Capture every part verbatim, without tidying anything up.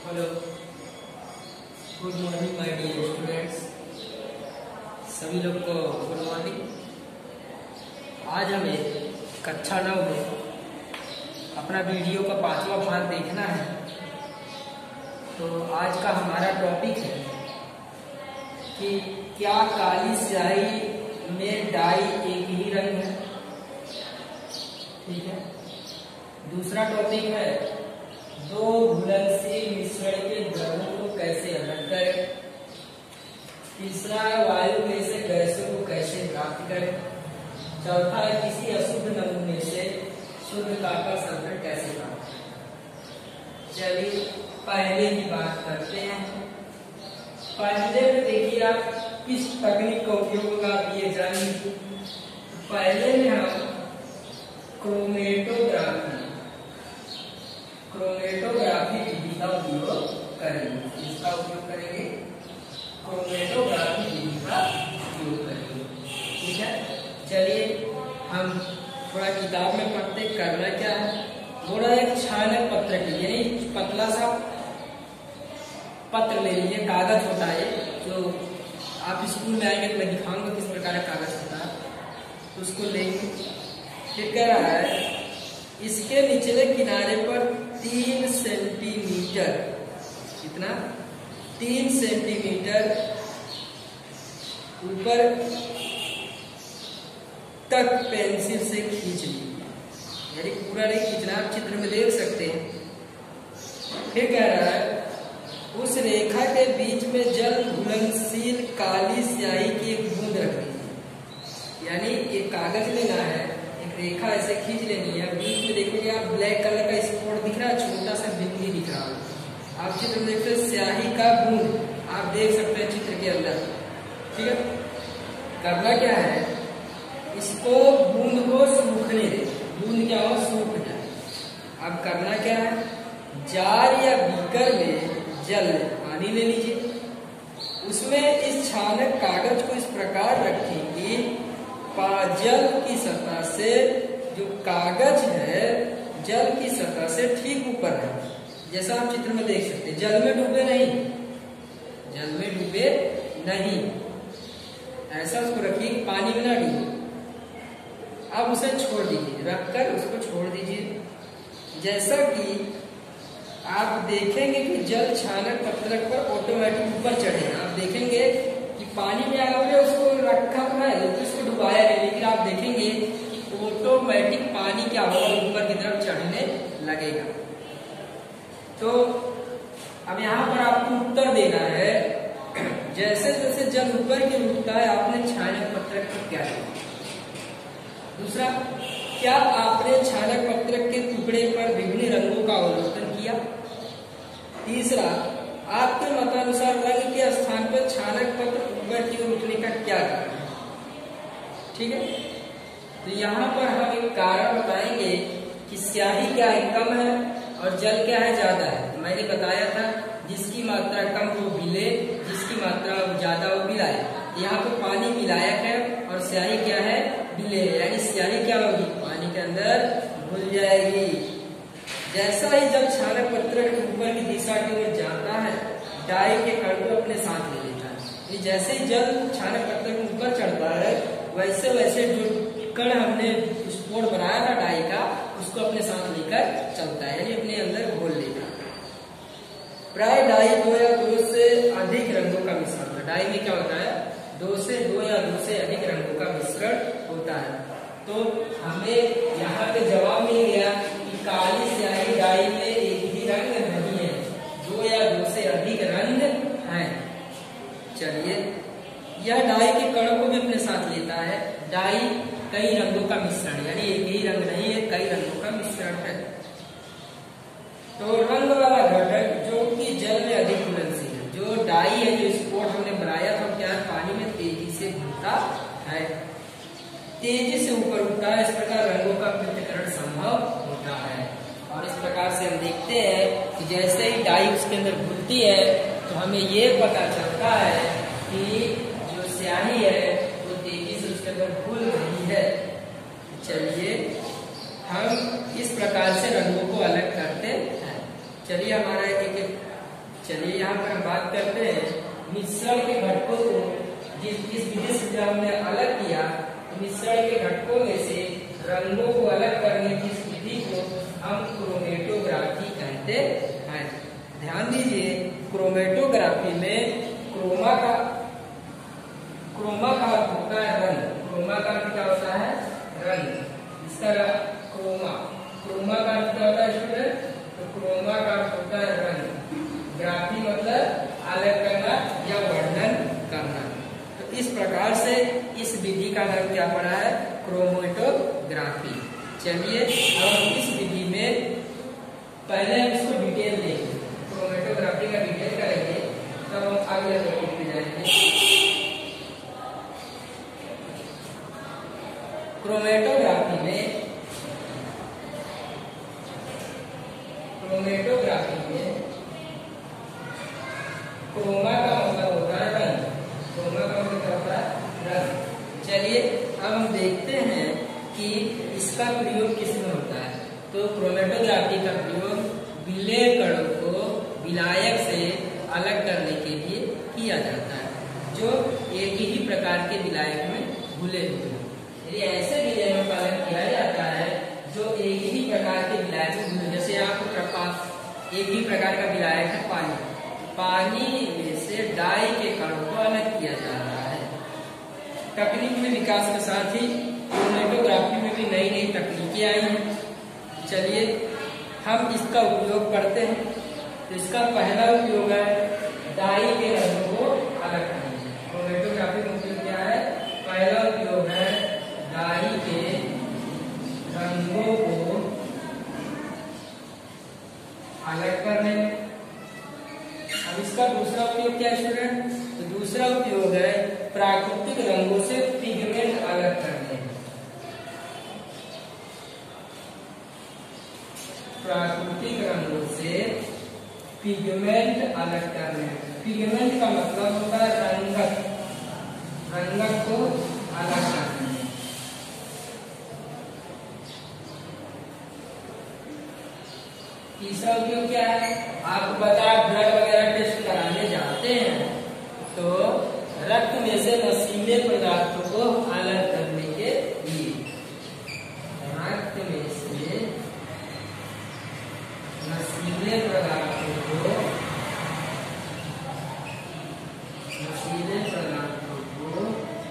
Hello, good morning my dear students. सभी लोग को गुड मॉर्निंग। आज हमें कक्षा नौ में अपना वीडियो का पांचवा भाग देखना है। तो आज का हमारा टॉपिक है कि क्या काली स्याही में डाई एक ही रंग है। ठीक है। दूसरा टॉपिक है दो घुलनशील मिश्रण के द्रवों को कैसे अलग करें। तीसरा है वायु में से गैसों को कैसे प्राप्त करें। चौथा है किसी अशुद्ध नमूने से शुद्ध का संतुलन कैसे प्राप्त करें। चलिए पहले की बात करते हैं। पहले में देखिए आप किस तकनीक का उपयोग का दिए जाएंगे। पहले में हम क्रोमेटोग्राफी क्रोमेटोग्राफी विधि का उपयोग करेंगे। इसका उपयोग करेंगे क्रोमेटोग्राफी विधि का उपयोग करेंगे। ठीक है। चलिए हम थोड़ा किताब में पढ़ते करना क्या है। थोड़ा एक छानक पत्र की यानी पतला सा पत्र ले लीजिए। कागज होता है जो आप स्कूल में आएंगे तो मैं दिखाऊंगा किस प्रकार का कागज होता है। तो उसको लेंगे। फिर कह रहा है इसके निचले किनारे पर तीन सेंटीमीटर कितना तीन सेंटीमीटर ऊपर तक पेंसिल से खींच लीजिए। यानी पूरा नहीं खींचना, आप चित्र में देख सकते हैं। फिर कह रहा है उस रेखा के बीच में जल घुलनशील काली स्याही की एक बूंद रख लीजिए। यानी एक कागज लेना है, एक रेखा ऐसे खींच लेनी है। बीच में देखिए आप ब्लैक कलर का स्पॉट दिख रहा है, छोटा सा बिंदी दिख रहा है। आप चित्र में देखते हैं स्याही का बूंद आप देख सकते हैं चित्र के अंदर। ठीक है। करना क्या है, इसको बूंद को सूखने दे। बूंद क्या हो, सूख जाए। अब करना क्या है, जार या बीकर में जल पानी ले लीजिए। उसमें इस छानक कागज को इस प्रकार रखें कि जल की सतह से जो कागज है जल की सतह से ठीक ऊपर है। जैसा आप चित्र में देख सकते हैं, जल में डूबे नहीं, जल में डूबे नहीं, ऐसा उसको रखिए पानी में ना डूबे। अब उसे छोड़ दीजिए, रखकर उसको छोड़ दीजिए। जैसा कि आप देखेंगे कि जल छानक पत्रक पर ऑटोमेटिक ऊपर चढ़ेगा। आप देखेंगे कि पानी में आपने उसको रखा हुआ है तो उसको डुबाया है, लेकिन आप देखेंगे कि ऑटोमेटिक पानी क्या होगा, ऊपर की तरफ चढ़ने लगेगा। तो अब यहाँ पर आपको उत्तर देना है। जैसे जैसे जल ऊपर की उठता है आपने छानक पत्रक को क्या किया। दूसरा, क्या आपने छानक पत्रक के टुकड़े पर विभिन्न रंगों का अवलोकन किया। तीसरा, आपके मतानुसार रंग के स्थान पर छानक पत्र ऊपर की ओर उठने का क्या कारण है। ठीक है। तो यहाँ पर हम एक कारण बताएंगे कि स्याही क्या है, कम है, और जल क्या है, ज्यादा है। तो मैंने बताया था जिसकी मात्रा कम वो विले, जिसकी मात्रा ज्यादा वो विलायक। यहाँ पर पानी विलायक है और स्याही क्या है, विले। यानी स्याही क्या होगी, पानी के अंदर घुल जाएगी। जैसा ही जब छानक पत्र के ऊपर की दिशा की ओर जाता है डाई के कण को अपने साथ ले लेता है। जैसे ही जल छानक पत्र के ऊपर चढ़ता है वैसे वैसे जो कण हमने स्पोर्ट बनाया था डाई का उसको अपने साथ लेकर चलता है, यानी अपने अंदर घोल लेता है। प्राय डाई दो या दो से अधिक रंगों का मिश्रण है। डाई में क्या होता है, दो से दो या दो से अधिक रंगों का मिश्रण होता है। तो हमें यहाँ पे जवाब मिल गया कि काली स्याही डाई में एक ही रंग नहीं है, दो या दो से अधिक रंग हैं। चलिए, यह डाई के कणों को भी अपने साथ लेता है। डाई कई रंगों का मिश्रण, यानी एक ही रंग नहीं है, कई रंगों का मिश्रण है। तो रंग वाला घटक जो कि जल में अधिक घुलनशील है, जो डाई है, जो स्पॉट हमने बनाया था क्या पानी में तेजी से घुलता है, तेजी से ऊपर उठता है। इस प्रकार रंगों का पृथक्करण संभव होता है। और इस प्रकार से हम देखते हैं कि जैसे ही डाई उसके अंदर घुलती है तो हमें ये पता चलता है कि जो स्याही है वो तेजी से उसके अंदर घुल रही है। चलिए हम इस प्रकार से रंगों को अलग करते हैं। चलिए हमारा एक एक चलिए यहाँ पर हम बात करते हैं मिश्रण के घटकों को। जिस जिस विधि से जब हमने अलग किया, मिश्रण के घटकों में से रंगों को अलग करने की इस विधि को हम क्रोमेटोग्राफी कहते हैं। ध्यान दीजिए, क्रोमेटोग्राफी में क्रोमा का क्रोमा का अर्थ होता है रंग। क्रोमा का अर्थ क्या होता है? रंग। इसका क्रोमा क्रोमा का अर्थ क्या होता है स्टूडेंट? तो क्रोमा का अर्थ होता है रंग। ग्राफी मतलब अलग करना या वर्णन करना। तो इस प्रकार से इस विधि का नाम क्या पड़ा है? क्रोमेटोग्राफी। चलिए अब इस विधि में पहले हम इसको डिटेल देंगे, क्रोमेटोग्राफी का डिटेल करेंगे, तब हम अगले टॉपिक पे जाएंगे। क्रोमेटोग्राफी में क्रोमेटोग्राफी में क्रोमा का मतलब होता है रंग। क्रोमा का मतलब क्या होता है? रंग। चलिए अब हम देखते हैं कि इसका प्रयोग किसमें होता है। तो क्रोमेटोग्राफी का प्रयोग विलेय कणों को विलायक से अलग करने के लिए किया जाता है, जो एक ही प्रकार के विलायक में घुले हुए हैं। यदि ऐसे विलयन का पालन किया जाता है जो एक ही प्रकार के विलायक में घुले, जैसे आपके पास एक ही प्रकार का विलायक है पानी, पानी में से डाई के कणों को अलग किया जा रहा है। तकनीक में विकास के साथ ही क्रोमेटोग्राफी में भी नई नई तकनीकें आई हैं। चलिए हम इसका उपयोग करते हैं। तो इसका पहला उपयोग है डाई के रंगों को अलग करना। क्रोमेटोग्राफी का उपयोग क्या है? पहला उपयोग है डाई के रंगों को अलग करने में। अब इसका दूसरा उपयोग क्या है स्टूडेंट? तो दूसरा उपयोग है प्राकृतिक रंगों से पिगमेंट अलग करने में। प्राकृतिक रंगों से पिगमेंट अलग करने में। पिगमेंट का मतलब होता है रंगक, रंगक को अलग करने में। तीसरा उपयोग क्या है? आपको पता है ब्लड वगैरह टेस्ट कराने जाते हैं तो रक्त में से नशीले पदार्थों को अलग करने के लिए, रक्त में से नशीले पदार्थों को नशीले पदार्थों को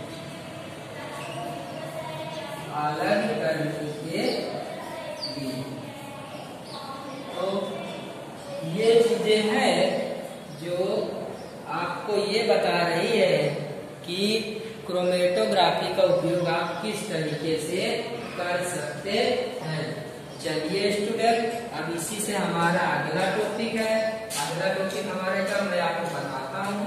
अलग करने के लिए। तो ये चीजें हैं जो आपको ये बता रही है कि क्रोमेटोग्राफी का उपयोग आप किस तरीके से कर सकते हैं। चलिए स्टूडेंट, अब इसी से हमारा अगला टॉपिक है। अगला टॉपिक हमारे का मैं आपको बताता हूँ।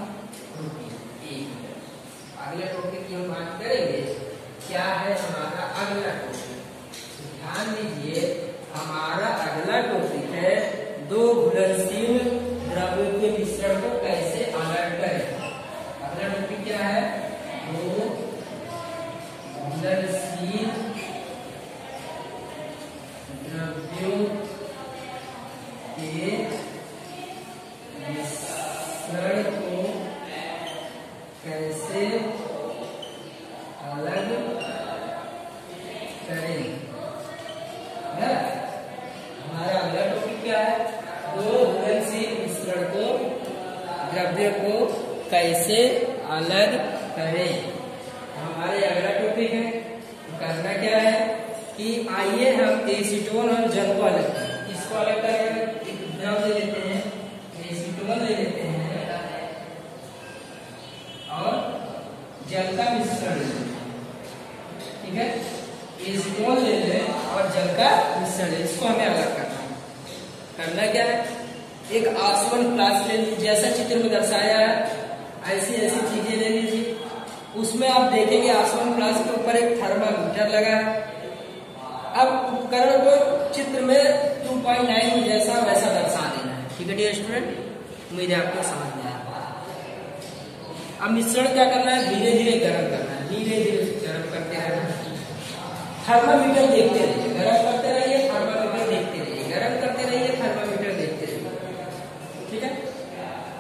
अगले टॉपिक की हम बात करेंगे। क्या है हमारा अगला टॉपिक? ध्यान दीजिए, हमारा अगला टॉपिक है दो घुलनशील द्रव्यों के मिश्रण को कैसे अलग करें। अगला टॉपिक क्या है? दो घुलनशील द्रव्यों के मिश्रण को कैसे अलग करें। हमारा अगला टॉपिक क्या है? दो घुलनशील मिश्रण को द्रव्य को कैसे अलग करें। हमारे अगला टॉपिक है। करना क्या है कि आइए हम एसीटोन और जल को अलग करें। इसको अलग करें, एक द्रव ले लेते हैं, एसीटोन ले लेते हैं और जल का मिश्रण ले लेते हैं। ठीक है, एसीटोन ले लें और जल का मिश्रण, इसको हमें अलग करना है। करना क्या है? एक आसवन फ्लास्क ले लीजिए, जैसा चित्र में दर्शाया है ऐसी ऐसी चीजें ले लीजिए। उसमें आप देखेंगे आसवन फ्लास्क के ऊपर एक थर्मामीटर लगा है। अब उपकरण को चित्र में टू पॉइंट नाइन जैसा वैसा दर्शा देना है। ठीक है डियर स्टूडेंट, उम्मीद है आपको समझ में आया। अब मिश्रण क्या करना है? धीरे धीरे गर्म करना है, धीरे धीरे गर्म करते रहना। थर्मामीटर देखते रहिए, गर्म करते रहिए, थर्मामीटर देखते रहिए, गर्म करते रहिए, थर्मामीटर देखते रहिए। ठीक है,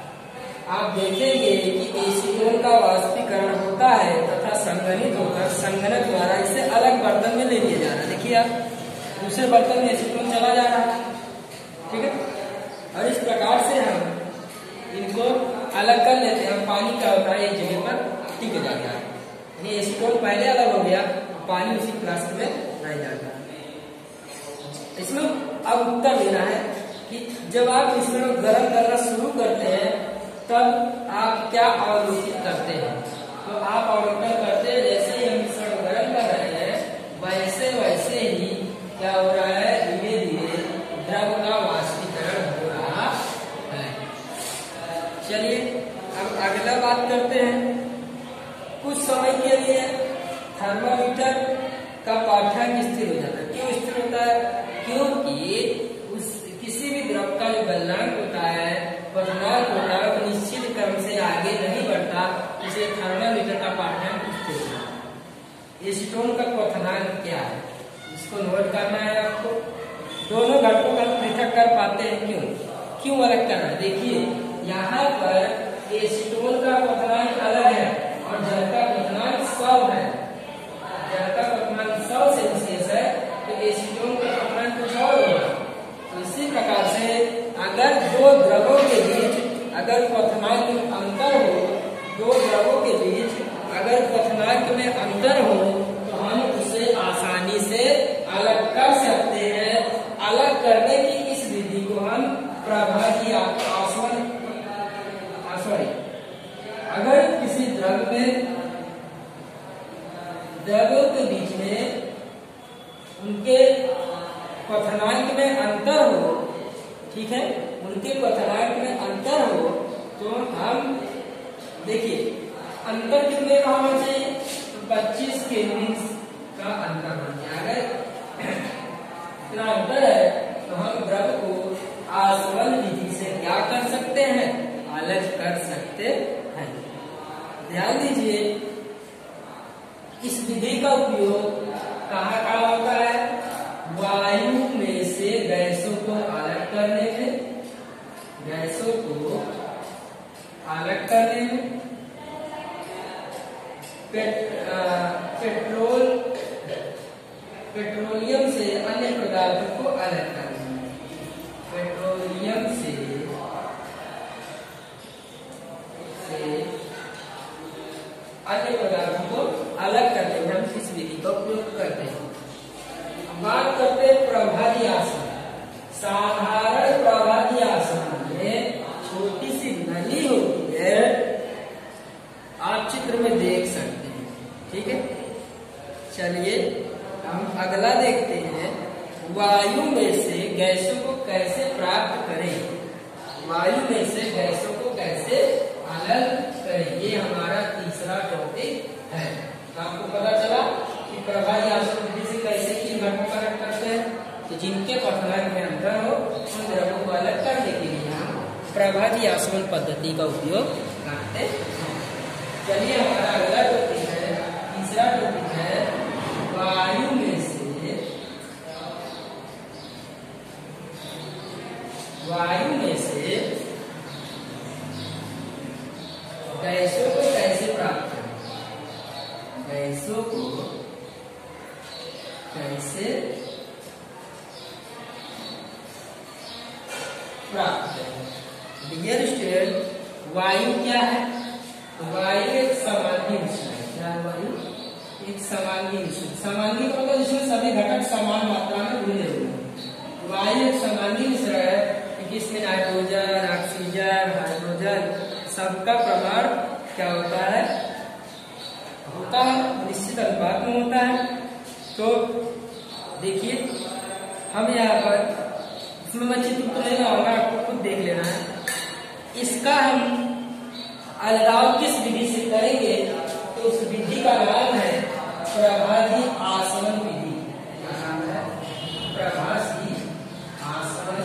गया, दूसरे बर्तन में एसीटोन चला जा रहा है, ठीक है। और इस प्रकार से हम इनको अलग कर लेते हैं। पानी क्या होता है, एक जगह पर टिक जाता है, यानी एसीटोन पहले अलग हो गया, पानी उसी फ्लास्क में रह जाता है। इसमें अब उत्तर देना है कि जब आप इसमें गर्म करना शुरू करते हैं तब आप क्या अवलोकित करते हैं। तो आप अवलोकन करते हैं जैसे ही हम मिश्रण गर्म कर रहे हैं वैसे वैसे ही क्या हो रहा है, धीरे धीरे द्रव का वाष्पीकरण हो रहा है। चलिए अब अगला बात करते हैं। कुछ समय के लिए थर्मामीटर का पाठ्यांक स्थिर हो जाता है। क्यों स्थिर होता है? क्योंकि उस किसी भी द्रव का जो गलनांक होता है, क्वथनांक होता है, तो निश्चित क्रम से आगे नहीं बढ़ता, इसलिए थर्मामीटर का पाठ्यांक स्थिर होता है। एसीटोन का क्वथनांक क्या है, इसको नोट करना है आपको। दोनों घटकों का पृथक कर पाते हैं, क्यों क्यों अलग करना है? देखिए यहाँ पर एसीटोन का क्वथनांक अलग है और जल का क्वथनांक सौ है। जल का क्वथनांक सौ सेल्सियस है तो एसीटोन का क्वथनांक कुछ और होगा। तो इसी प्रकार से अगर दो द्रवों के बीच अगर क्वथनांक में अंतर हो, दो द्रवों के बीच अगर क्वथनांक में अंतर हो तो हम उसे आसानी से अलग कर सकते हैं। अलग करने की इस विधि को हम प्रभावी आसवन सॉरी अगर किसी द्रव में द्रव्यों के बीच में उनके क्वथनांक में अंतर हो, ठीक है, उनके क्वथनांक में अंतर हो तो हम देखिए अंतर कितने का होना चाहिए, तो पच्चीस केल्विन का अंतर होना चाहिए। अगर इतना अंतर है तो हम द्रव को आसवन विधि से क्या कर सकते हैं, अलग कर सकते हैं। ध्यान दीजिए इस विधि का उपयोग कहाँ कहाँ होता है? वायु में से गैसों को अलग करने में, गैसों को अलग करने में, पेट, आ, पेट्रोल पेट्रोलियम से अन्य पदार्थों को अलग करने में, पेट्रोलियम से, से अन्य पदार्थों को अलग करने में हम इस विधि का उपयोग करते हैं। बात करते हैं प्रभावी आसन। साधारण प्रभावी आसन में छोटी सी नली होती है, आप चित्र में देख सकते हैं, ठीक है। चलिए हम अगला देखते हैं, वायु में से गैसों को कैसे प्राप्त करें, वायु में से गैसों को कैसे अलग करें, ये हमारा तीसरा टॉपिक है। तो आपको पता चला कि प्रभावी आसन विधि से कैसे किन घटकों को अलग करते हैं, तो जिनके क्वथनांक में अंतर हो उन द्रव्यों को अलग करने के लिए हम प्रभावी आसवन पद्धति का उपयोग करते हैं। चलिए हमारा अगला टॉपिक है, तीसरा टॉपिक है वायु में से वायु में से गैसों को कैसे प्राप्त करें, गैसों को कैसे प्राप्त करें। डियर स्टूडेंट, वायु क्या है? तो वायु एक समांगी मिश्रण है। क्या है वायु? एक समांगी मिश्रण। समांगी का मतलब जिसमें सभी घटक समान मात्रा में घुले हुए हैं। वायु एक समांगी मिश्रण है क्योंकि इसमें नाइट्रोजन, ऑक्सीजन, हाइड्रोजन सबका प्रमाण क्या होता है, होता है निश्चित अनुपात में होता है। तो देखिए हम यहाँ पर इसमें मैं चित्र तो नहीं लाऊंगा, आपको खुद देख लेना है। इसका हम अलगाव किस विधि से करेंगे, तो उस विधि का नाम है प्रभावी आसवन विधि। क्या नाम है? प्रभावी आसवन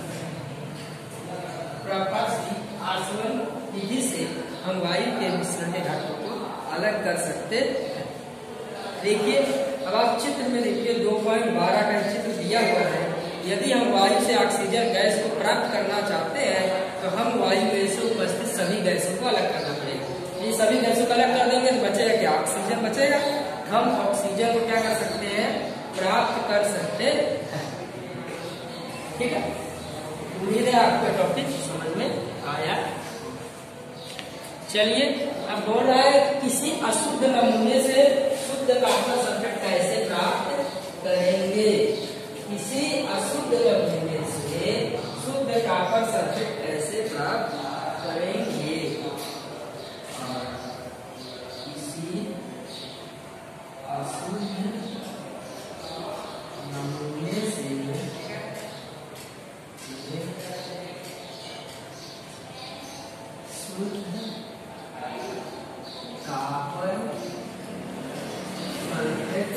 प्रभावी आसवन विधि से हम वायु के मिश्रण के घटकों को अलग कर सकते हैं। देखिए अब आप चित्र में देखिए दो पॉइंट बारह का चित्र दिया हुआ है। यदि हम वायु से ऑक्सीजन गैस को प्राप्त करना चाहते हैं तो हम वायु में से उपस्थित सभी गैसों को अलग करना पड़ेगा। ये सभी गैसों को अलग कर देंगे तो बचेगा क्या? ऑक्सीजन बचेगा। हम ऑक्सीजन को क्या कर सकते हैं, प्राप्त कर सकते हैं। ठीक है, उम्मीद है आपको टॉपिक समझ में आया। चलिए, अब बोल रहा है किसी अशुद्ध नमूने से शुद्ध कॉपर सल्फेट कैसे प्राप्त करेंगे। किसी अशुद्ध नमूने से शुद्ध कॉपर सल्फेट कैसे प्राप्त करेंगे। किसी अशुद्ध नमूने से शुद्ध कॉपर सल्फेट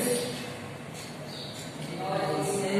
कैसे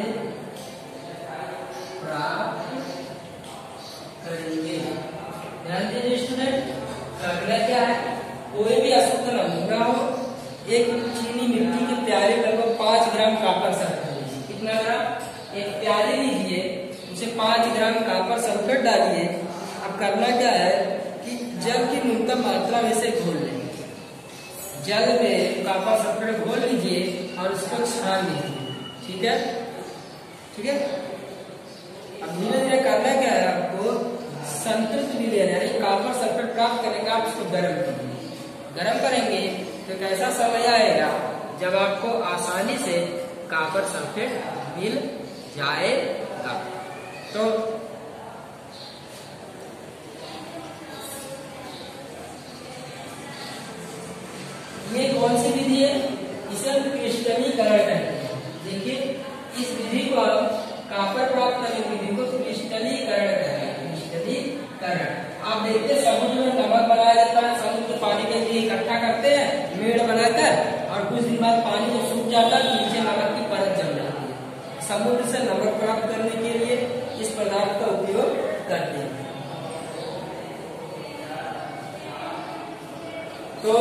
प्राप्त करेंगे। ध्यान दीजिए स्टूडेंट, अगला क्या है, कोई भी अशुद्ध नमूना हो, एक चीनी मिट्टी के प्याले लगभग पांच ग्राम कॉपर सल्फेट, कितना ग्राम, एक प्याले लीजिए, उसे पांच ग्राम कॉपर सल्फेट डालिए। अब करना क्या है कि जल की न्यूनतम मात्रा में से घोल लेंगे। जल में कॉपर सल्फेट घोल लीजिए और उसको छान लीजिए। ठीक है, ठीक है। अब धीरे धीरे करना क्या है, आपको संतृप्त विलयन यानी कॉपर सल्फेट प्राप्त करने का आप इसको गर्म कीजिए। गर्म करेंगे तो कैसा समय आएगा जब आपको आसानी से कॉपर सल्फेट मिल जाएगा। तो ये कौन सी विधि है, इसे हम क्रिस्टलीकरण कहते हैं। देखिए, इस विधि को हम कॉपर प्राप्त करने की विधि को क्रिस्टलीकरण कहते हैं। क्रिस्टलीकरण, आप देखते हैं समुद्र में नमक बनाया जाता है, समुद्र पानी में इकट्ठा करते हैं मेड़ बनाकर, और कुछ दिन बाद पानी जब सूख जाता है तो नीचे नमक की परत जम जाती है। समुद्र से नमक प्राप्त करने के लिए इस पदार्थ का उपयोग करते हैं। तो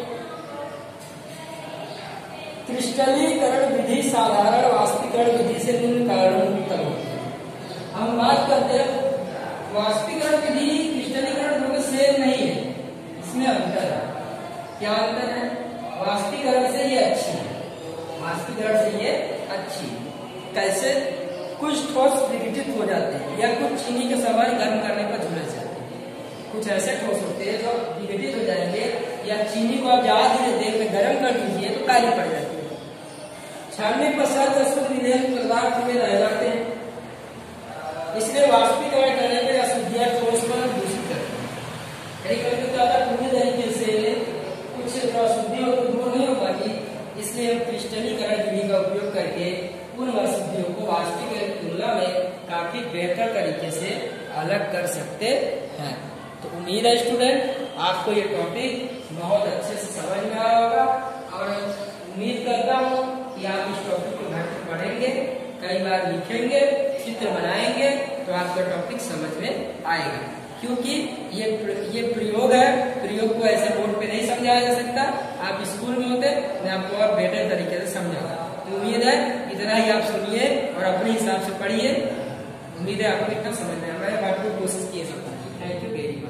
क्रिस्टलीकरण विधि साधारण वाष्पीकरण विधि से निम्न कारणों उत्तर होती है। हम बात करते हैं वाष्पीकरण विधि क्रिस्टलीकरण दोनों सेम नहीं है, इसमें अंतर है। क्या अंतर है, वाष्पीकरण से ये अच्छी है, वाष्पीकरण से ये अच्छी है। कैसे, कुछ ठोस विघटित हो जाते हैं या कुछ चीनी के समान गर्म करने पर झुलस जाते हैं। कुछ ऐसे ठोस होते हैं जो विघटित हो जाएंगे, या चीनी को आप ज्यादा धीरे देर में गर्म कर दीजिए तो काली पड़ जाती है। छानने के पश्चात अशुद्ध विलयन पदार्थ में रह जाते हैं, इसलिए वाष्पीकरण करने पर अशुद्धियां ठोस को दूषित करती है। कभी ज्यादा पूरी तरीके से कुछ अशुद्धियों को दूर नहीं हो पाती, इसलिए हम क्रिस्टलीकरण विधि का उपयोग करके उन अशुद्धियों को वाष्पीकरण की तुलना में काफी बेहतर तरीके से अलग कर सकते हैं। तो उम्मीद है स्टूडेंट आपको ये टॉपिक बहुत अच्छे से समझ में आया होगा, और उम्मीद करता हूँ कि आप इस टॉपिक को घर पर पढ़ेंगे, कई बार लिखेंगे, चित्र बनाएंगे तो आपका टॉपिक समझ में आएगा। क्योंकि ये ये प्रयोग है, प्रयोग को ऐसे बोर्ड पे नहीं समझाया जा सकता। आप स्कूल में होते मैं आपको और बेहतर तरीके से समझाऊंगा। तो उम्मीद है इतना ही आप सुनिए और अपने हिसाब से पढ़िए। उम्मीद है आपको इतना समझ में आया, मैं आपको कोशिश किए सकता हूँ। Thank you very much.